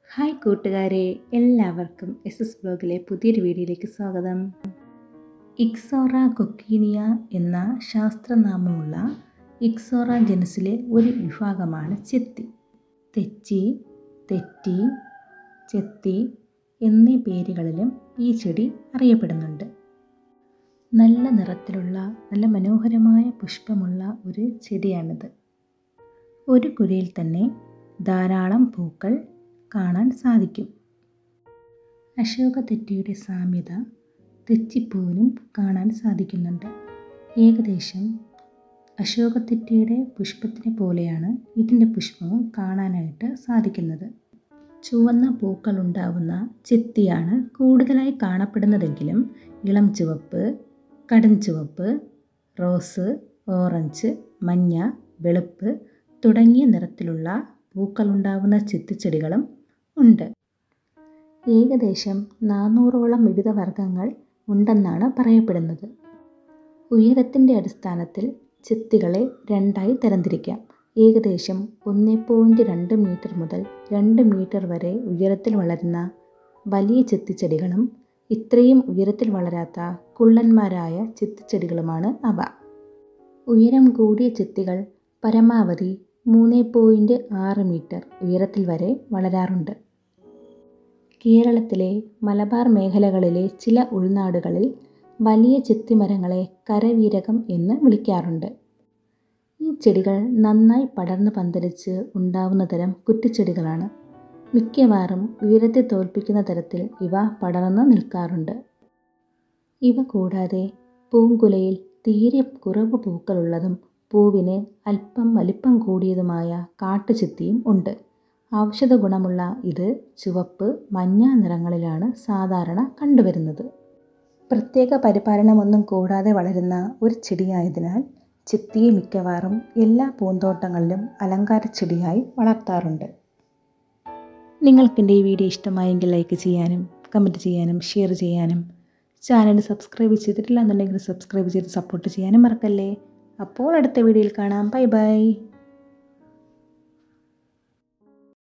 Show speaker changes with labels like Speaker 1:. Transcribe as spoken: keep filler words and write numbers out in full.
Speaker 1: Hi കൂട്ടുകാരെ, എല്ലാവർക്കും S S ബ്ലോഗിലെ പുതിയൊരു വീഡിയോയിലേക്ക് സ്വാഗതം. ഇക്സോറ കൊക്കീനിയ എന്ന ശാസ്ത്രനാമമുള്ള ഇക്സോറ ജനുസിലെ ഒരു വിഭാഗമാണ് ചെത്തി. തെച്ചി, തെറ്റി, ചെത്തി എന്നീ പേരുകളിലും ഈ ചെടി അറിയപ്പെടുന്നുണ്ട്. നല്ല നിറത്തിലുള്ള നല്ല മനോഹരമായ പുഷ്പമുള്ള ഒരു ചെടിയാണിത്. ഒരു കുലയിൽ തന്നെ ധാരാളം പൂക്കൾ കാണാൻ സാധിക്കും. അശോക തെറ്റിയുടെ സാമ്യത തെച്ചിപ്പൂവിനും കാണാൻ സാധിക്കുന്നുണ്ട്. ഏകദേശം അശോക തെറ്റിയുടെ പുഷ്പത്തിനെ പോലെയാണ് ഇതിൻ്റെ പുഷ്പവും കാണാനായിട്ട് സാധിക്കുന്നത്. ചുവന്ന പൂക്കൾ ഉണ്ടാവുന്ന ചെത്തിയാണ് കൂടുതലായി കാണപ്പെടുന്നതെങ്കിലും ഇളം ചുവപ്പ്, കടും ചുവപ്പ്, റോസ്, ഓറഞ്ച്, മഞ്ഞ, വെളുപ്പ് തുടങ്ങിയ നിറത്തിലുള്ള പൂക്കളുണ്ടാവുന്ന ചെത്തിച്ചെടികളും ഉണ്ട്. ഏകദേശം നാനൂറോളം വിവിധ വർഗ്ഗങ്ങൾ ഉണ്ടെന്നാണ് പറയപ്പെടുന്നത്. ഉയരത്തിൻ്റെ അടിസ്ഥാനത്തിൽ ചെത്തികളെ രണ്ടായി തരംതിരിക്കാം. ഏകദേശം ഒന്ന് പോയിൻറ്റ് രണ്ട് മീറ്റർ മുതൽ രണ്ട് മീറ്റർ വരെ ഉയരത്തിൽ വളരുന്ന വലിയ ചെത്തിച്ചെടികളും ഇത്രയും ഉയരത്തിൽ വളരാത്ത കുള്ളന്മാരായ ചെത്തിച്ചെടികളുമാണ് അവ. ഉയരം കൂടിയ ചെത്തികൾ പരമാവധി മൂന്ന് പോയിൻറ്റ് ആറ് മീറ്റർ ഉയരത്തിൽ വരെ വളരാറുണ്ട്. കേരളത്തിലെ മലബാർ മേഖലകളിലെ ചില ഉൾനാടുകളിൽ വലിയ ചെത്തിമരങ്ങളെ കരവീരകം എന്ന് വിളിക്കാറുണ്ട്. ഈ ചെടികൾ നന്നായി പടർന്ന് പന്തലിച്ച് ഉണ്ടാവുന്ന തരം കുറ്റിച്ചെടികളാണ്. മിക്കവാറും ഉയരത്തെ തോൽപ്പിക്കുന്ന തരത്തിൽ ഇവ പടർന്ന് നിൽക്കാറുണ്ട്. ഇവ കൂടാതെ പൂങ്കുലയിൽ തീരെ കുറവ് പൂക്കളുള്ളതും പൂവിന് അല്പം വലിപ്പം കൂടിയതുമായ കാട്ടുചെത്തിയും ഉണ്ട്. ഔഷധ ഗുണമുള്ള ഇത് ചുവപ്പ്, മഞ്ഞ നിറങ്ങളിലാണ് സാധാരണ കണ്ടുവരുന്നത്. പ്രത്യേക പരിപാലനമൊന്നും കൂടാതെ വളരുന്ന ഒരു ചെടിയായതിനാൽ ചെത്തിയെ മിക്കവാറും എല്ലാ പൂന്തോട്ടങ്ങളിലും അലങ്കാര ചെടിയായി വളർത്താറുണ്ട്. നിങ്ങൾക്കെൻ്റെ ഈ വീഡിയോ ഇഷ്ടമായെങ്കിൽ ലൈക്ക് ചെയ്യാനും കമൻറ്റ് ചെയ്യാനും ഷെയർ ചെയ്യാനും ചാനൽ സബ്സ്ക്രൈബ് ചെയ്തിട്ടില്ല എന്നുണ്ടെങ്കിൽ സബ്സ്ക്രൈബ് ചെയ്ത് സപ്പോർട്ട് ചെയ്യാനും മറക്കല്ലേ. അപ്പോൾ അടുത്ത വീഡിയോയിൽ കാണാം. Bye by.